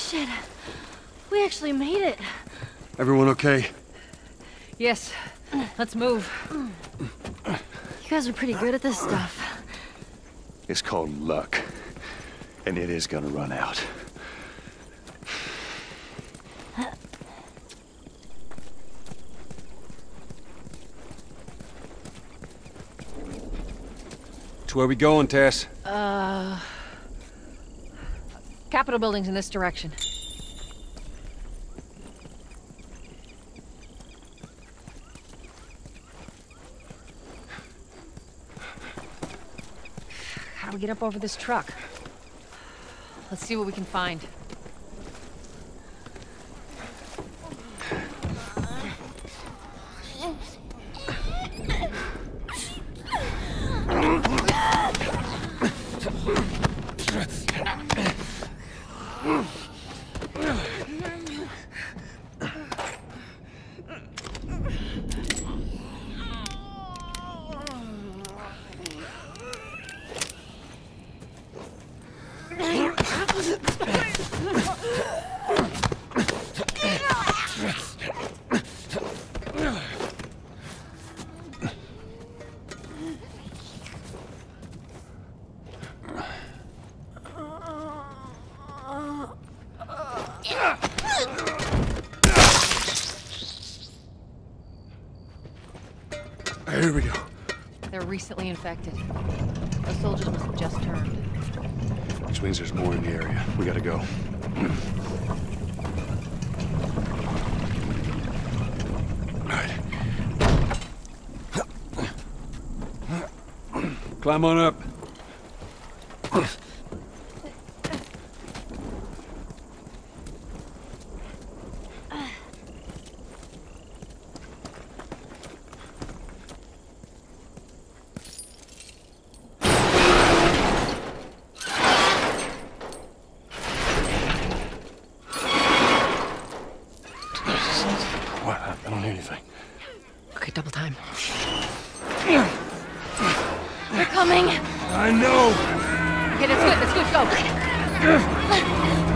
Shit. We actually made it. Everyone okay? Yes. Let's move. You guys are pretty good at this stuff. It's called luck. And it is gonna run out. So where we going, Tess? Capitol building's in this direction. How do we get up over this truck? Let's see what we can find. Here we go. They're recently infected. Those soldiers must have just turned. Which means there's more in the area. We gotta go. All right. Climb on up. I don't hear anything. Okay, double time. They're coming. I know! Okay, that's good, go!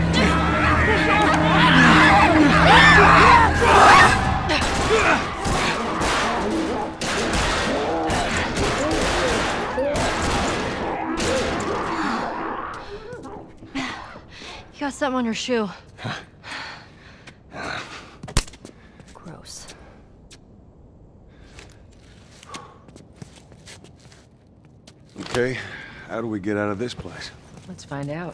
You got something on your shoe. Gross. Okay, how do we get out of this place? Let's find out.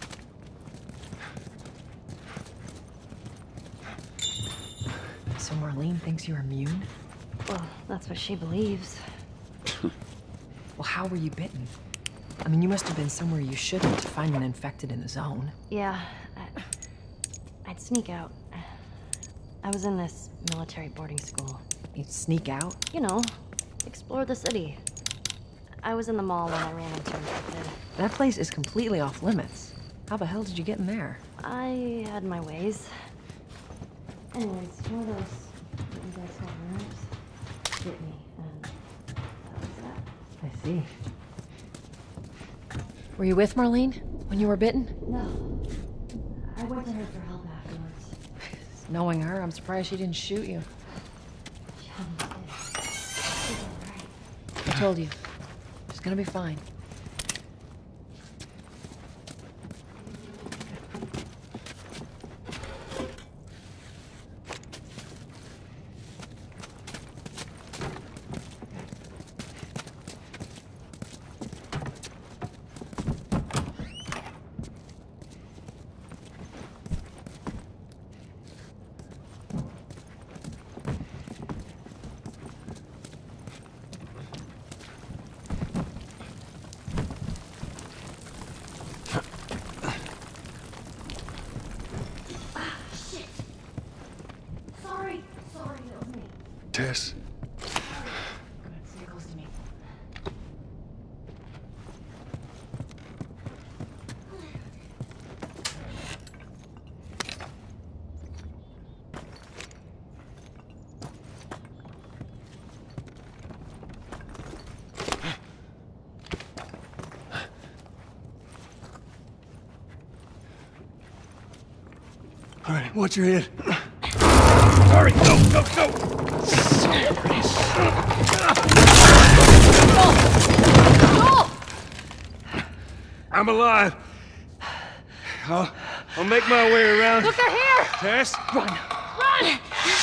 So Marlene thinks you're immune? Well, that's what she believes. Well, how were you bitten? I mean, you must have been somewhere you shouldn't to find an infected in the zone. Yeah, I'd sneak out. I was in this military boarding school. You'd sneak out? You know, explore the city. I was in the mall when I ran into infected. That place is completely off limits. How the hell did you get in there? I had my ways. Anyways, one of those that you guys call nerves hit me, and that was that. I see. Were you with Marlene when you were bitten? No. I went to her for help afterwards. Knowing her, I'm surprised she didn't shoot you. She did. She's alright. I told you. She's gonna be fine. Tess. Stay close to me. All right, watch your head. Hurry, go! I'm alive. I'll make my way around. Look, they're here! Tess? Run! Run!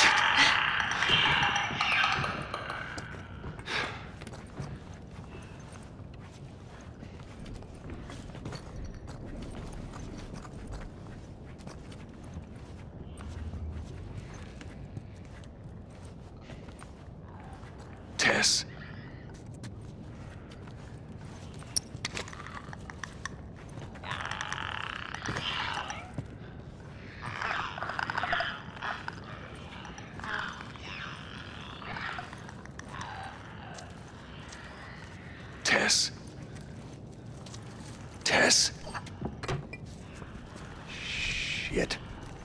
Tess. Tess. Tess. Shit.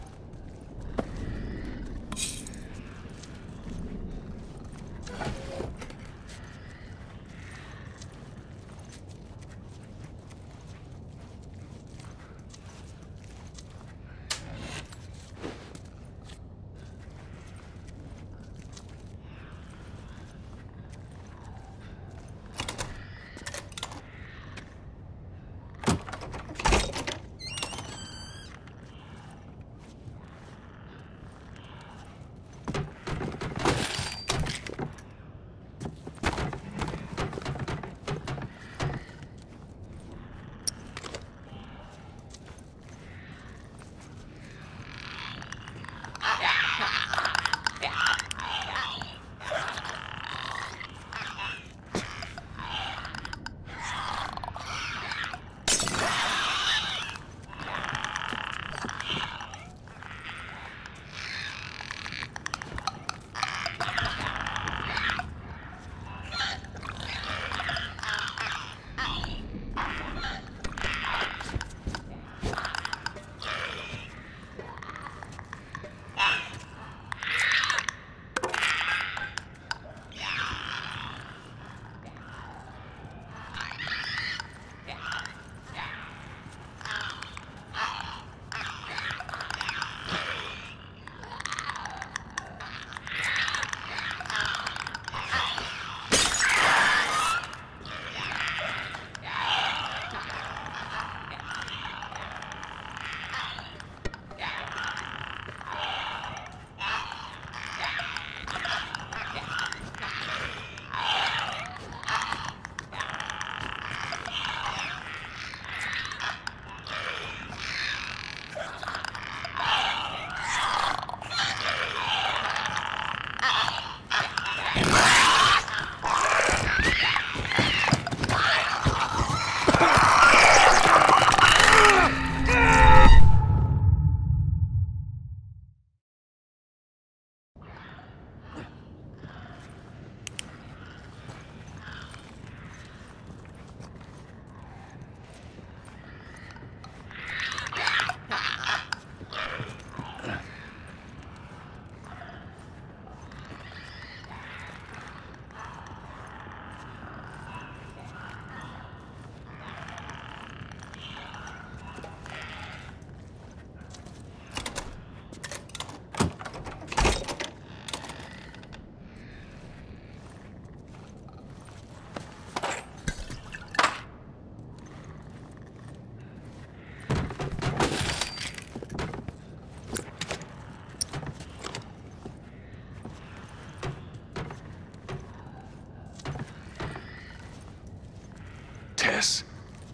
Tess.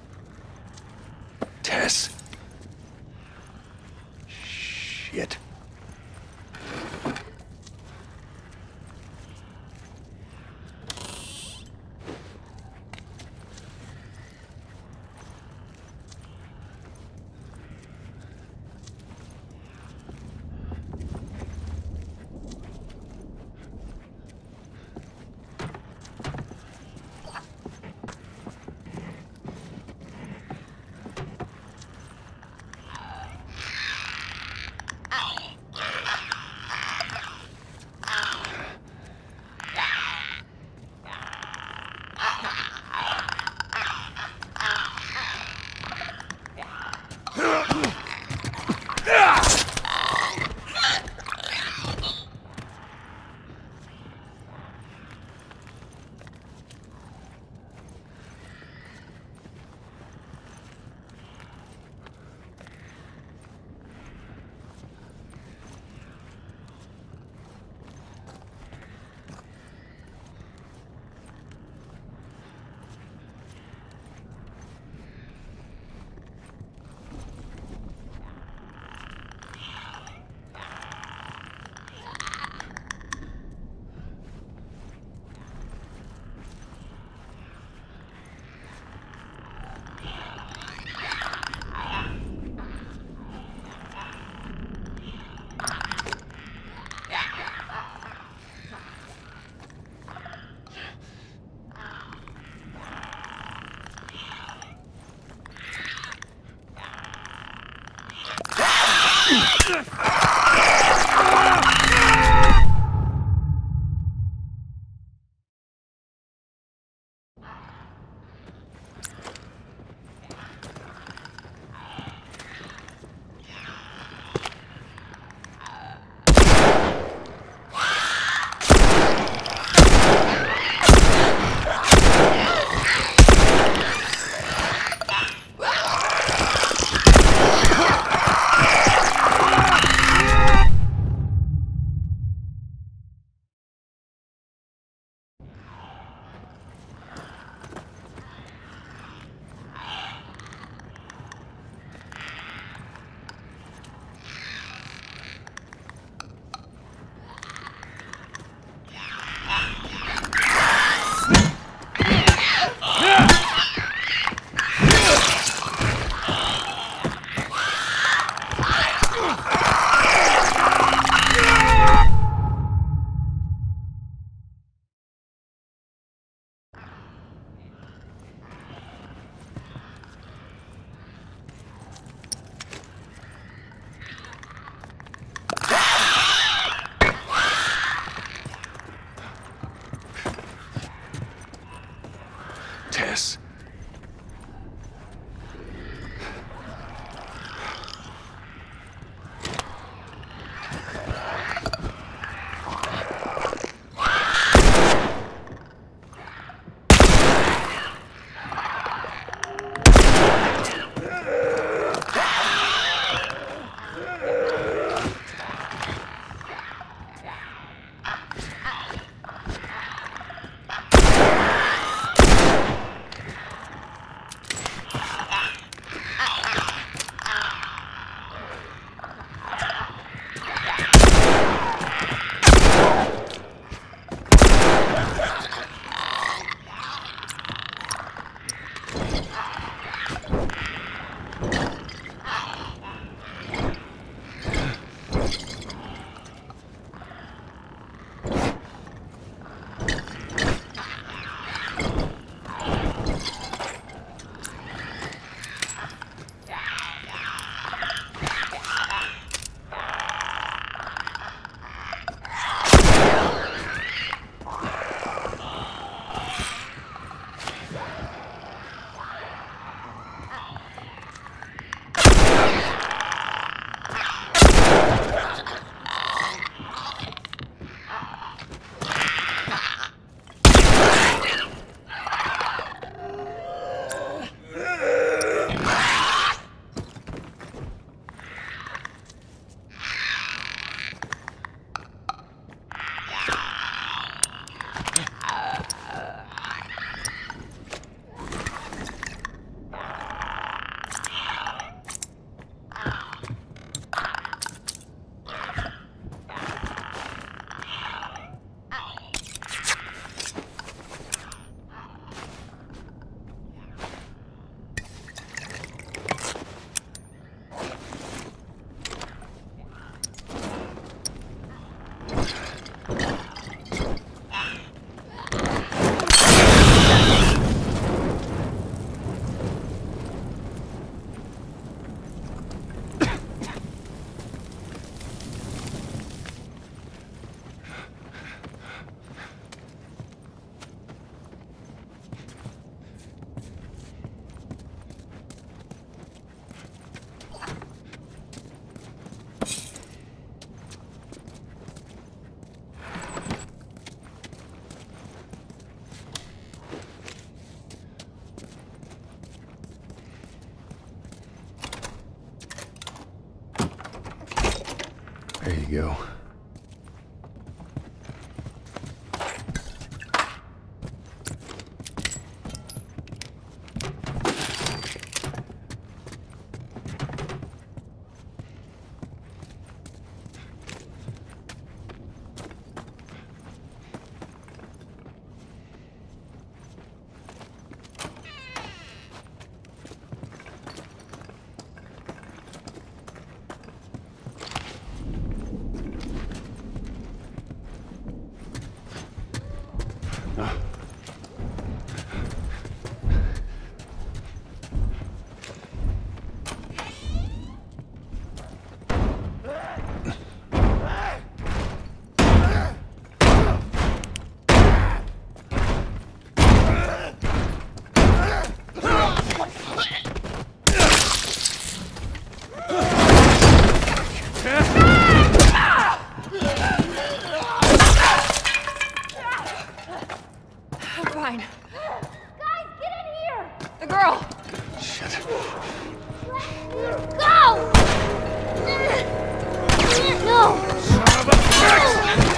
Tess. Shit. Tess. There you go. I'm fine. Guys, get in here! The girl! Shit. Go! No! Son of a bitch!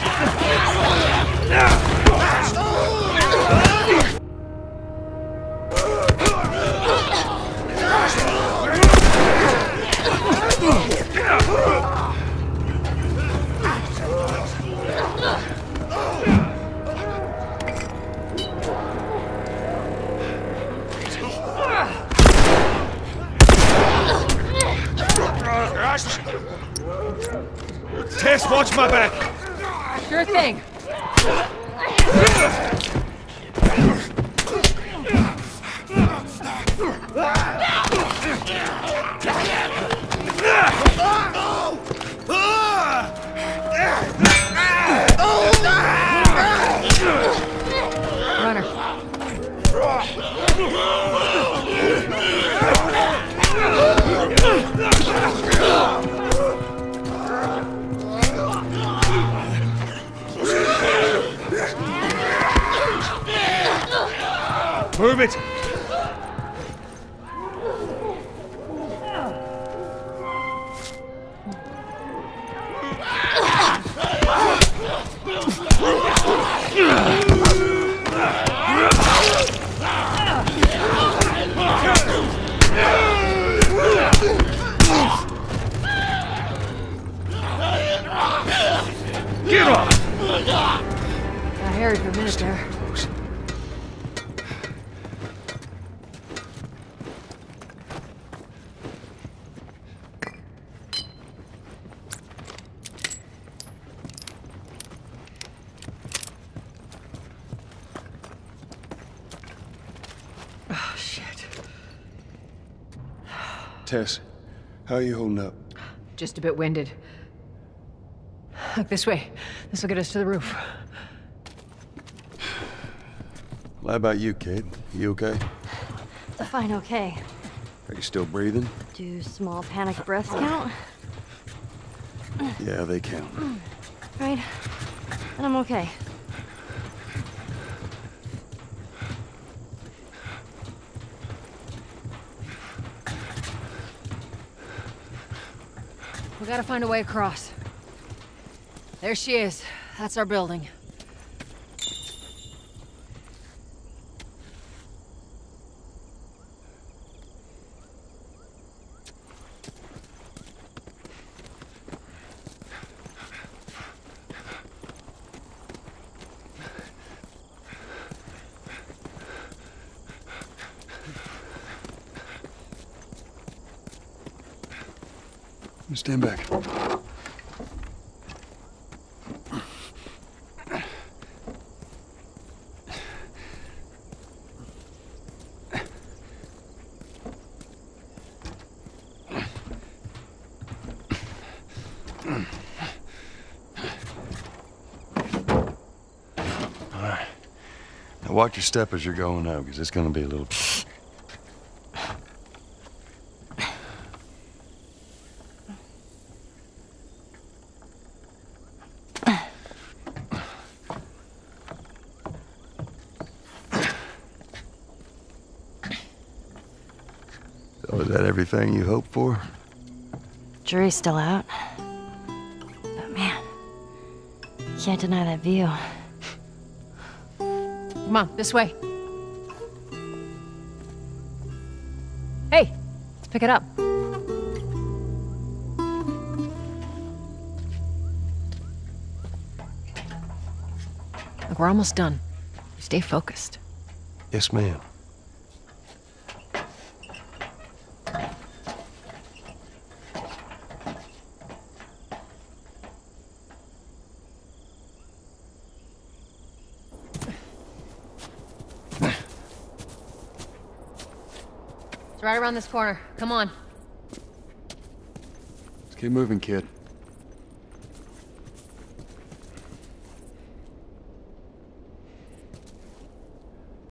Tess, watch my back! Sure thing. Runner. Move it! Get off! Got hairy for a minute there. Oh, shit. Tess, how are you holding up? Just a bit winded. Look this way. This will get us to the roof. Well, how about you, kid? You okay? Fine, okay. Are you still breathing? Do small panic breaths count? Yeah, they count. Right? And I'm okay. We gotta find a way across. There she is. That's our building. Stand back. Now watch your step as you're going out, because it's going to be a little... So is that everything you hoped for? Jury's still out. But man, can't deny that view. Come on, this way. Hey, let's pick it up. Look, we're almost done. Stay focused. Yes, ma'am. It's right around this corner. Come on. Let's keep moving, kid.